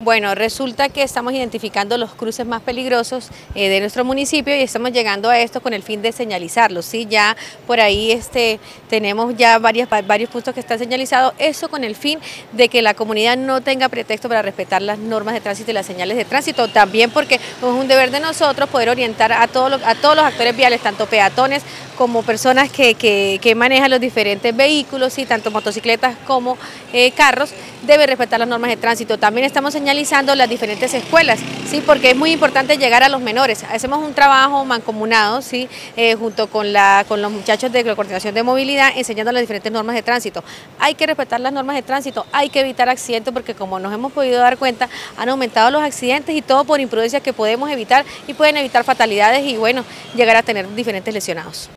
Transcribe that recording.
Bueno, resulta que estamos identificando los cruces más peligrosos de nuestro municipio y estamos llegando a esto con el fin de señalizarlos, ¿sí? Ya por ahí tenemos ya varios puntos que están señalizados, eso con el fin de que la comunidad no tenga pretexto para respetar las normas de tránsito y las señales de tránsito, también porque es un deber de nosotros poder orientar a todos los actores viales, tanto peatones como personas que manejan los diferentes vehículos, ¿sí? Tanto motocicletas como carros, deben respetar las normas de tránsito. También estamos señalizando las diferentes escuelas, ¿sí? Porque es muy importante llegar a los menores. Hacemos un trabajo mancomunado, ¿sí? Junto con los muchachos de la Coordinación de Movilidad, enseñando las diferentes normas de tránsito. Hay que respetar las normas de tránsito, hay que evitar accidentes porque, como nos hemos podido dar cuenta, han aumentado los accidentes y todo por imprudencias que podemos evitar y pueden evitar fatalidades y, bueno, llegar a tener diferentes lesionados.